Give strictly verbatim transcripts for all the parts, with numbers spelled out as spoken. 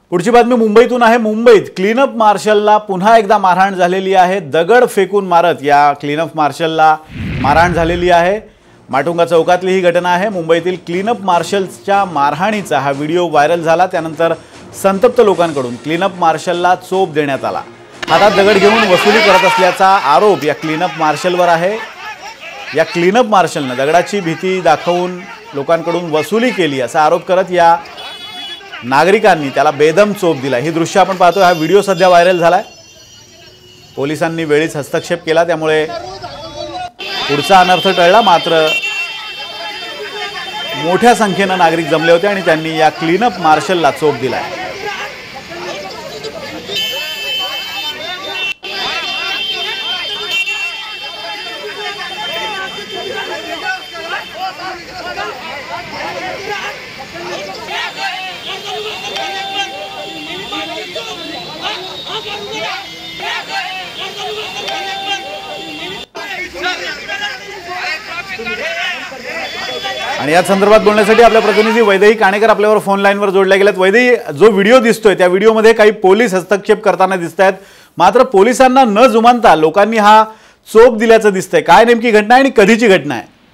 पुढची बातमी मुंबईतून आहे। मुंबईत क्लीनअप मार्शलला पुन्हा एकदा मारहाण झालेली आहे। दगड फेकून मारत या क्लीनअप मार्शलला मारहाण झालेली आहे। माटुंगा चौकातली ही घटना आहे। मुंबईतील क्लीनअप मार्शलच्या मारहाणीचा हा व्हिडिओ व्हायरल झाला। त्यानंतर संतप्त लोकांकडून क्लीनअप मार्शलला चोप देण्यात आला। हातात दगड घेऊन वसुली करत असल्याचा आरोप या क्लीनअप मार्शलवर आहे। या क्लीनअप मार्शलने दगडाची भीती दाखवून लोकांकडून वसुली केली असा आरोप करत या नागरिकांनी त्याला बेदम चोप दिला। ही दृश्य आपण पाहतोय। हा व्हिडिओ सध्या व्हायरल झालाय। पोलिसांनी वेळीच हस्तक्षेप केला, त्यामुळे पुढचा अनर्थ टळला। मात्र मोठ्या संख्येने नागरिक जमले होते आणि त्यांनी या क्लीनअप मार्शलला चोप दिलाय। आणि या संदर्भात बोलण्यासाठी आपल्या प्रतिनिधी वैदेही काणेकर आपल्यावर फोन लाईनवर जोडले गेलेत। वैदेही, जो व्हिडिओ दिसतोय त्या व्हिडिओमध्ये काही पोलीस हस्तक्षेप करताना दिसतायत, मात्र पोलिसांना न जुमानता लोकांनी हा चोप दिल्याचं दिसतंय। काय नेमकी घटना आहे आणि कधीची घटना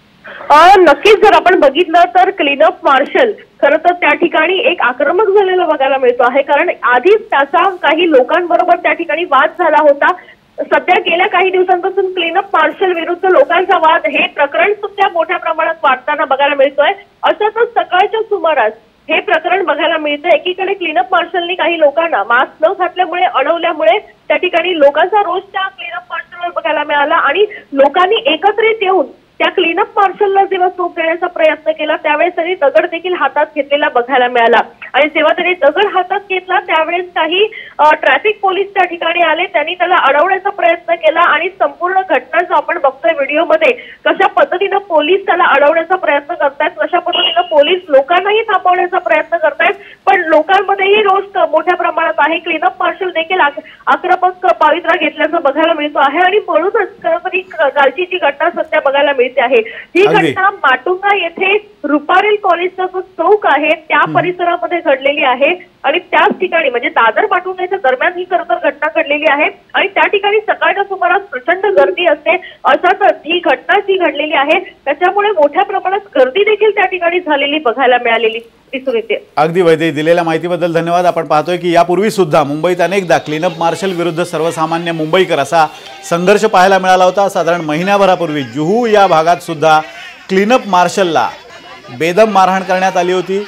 आहे? नक्कीच जर आपण बघितलं तर क्लीनअप मार्शल खरं तर त्या ठिकाणी एक आक्रमक झालेला बघायला मिळतो आहे। कारण आधीच त्याचा काही लोकांबरोबर त्या ठिकाणी वाद झाला होता। सध्या गेल्या काही दिवसांपासून क्लीनअप मार्शल विरुद्ध लोकांचा वाद हे प्रकरण सुद्धा मोठ्या प्रमाणात वाढताना बघायला मिळतोय। अशातच सकाळच्या सुमारास हे प्रकरण बघायला मिळतं। एकीकडे क्लीनअप मार्शलनी काही लोकांना मास्क न घातल्यामुळे अडवल्यामुळे त्या ठिकाणी लोकांचा रोष त्या क्लीनअप मार्शलवर बघायला मिळाला आणि लोकांनी एकत्रित येऊन त्या क्लीनअप मार्शलला जेव्हा चोप देण्याचा प्रयत्न केला त्यावेळेस त्यांनी दगड देखील हातात घेतलेला बघायला मिळाला। आणि जेव्हा त्यांनी दगड हातात घेतला त्यावेळेस काही ट्रॅफिक पोलीस त्या ठिकाणी आले। त्यांनी त्याला अडवण्याचा प्रयत्न केला आणि संपूर्ण घटना जो आपण बघतोय व्हिडिओमध्ये कशा पद्धतीने पोलीस त्याला अडवण्याचा प्रयत्न करतायत, कशा पद्धतीने पोलीस लोकांनाही थांबवण्याचा प्रयत्न करतायत, पण लोकांमध्येही रोष मोठ्या प्रमाणात आहे। क्लीनअप मार्शल देखील आक्रमक पावित्रा घेतल्याचं बघायला मिळतो आहे आणि म्हणूनच खरंतरी कालची जी घटना सध्या बघायला मिळते आहे ही घटना माटुंगा येथे रुपारेल कॉलेजचा जो चौक आहे त्या परिसरामध्ये घडलेली आहे। आणि त्याच ठिकाणी म्हणजे दादर माटुंगाच्या दरम्यान ही खरं तर घटना घडलेली आहे आणि त्या ठिकाणी सकाळच्या सुमारास प्रचंड गर्दी असते। अशातच ही घटना जी घडलेली आहे त्याच्यामुळे मोठ्या प्रमाणात गर्दी देखील त्या ठिकाणी झालेली बघायला मिळालेली दिसून येते। अगदी वैद्य, दिलेल्या माहितीबद्दल धन्यवाद। आपण पाहतोय की यापूर्वी सुद्धा मुंबईत अनेकदा क्लीनअप मार्शल विरुद्ध सर्वसामान्य मुंबईकर असा संघर्ष पाहायला मिळाला होता। साधारण महिन्याभरापूर्वी जुहू या भागात सुद्धा क्लीनअप मार्शलला बेदम मारहाण करण्यात आली होती।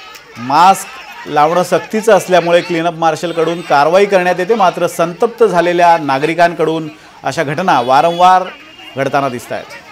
मास्क लावणं सक्तीचं असल्यामुळे क्लीनअप मार्शलकडून कारवाई करण्यात येते, मात्र संतप्त झालेल्या नागरिकांकडून अशा घटना वारंवार घडताना दिसत आहेत।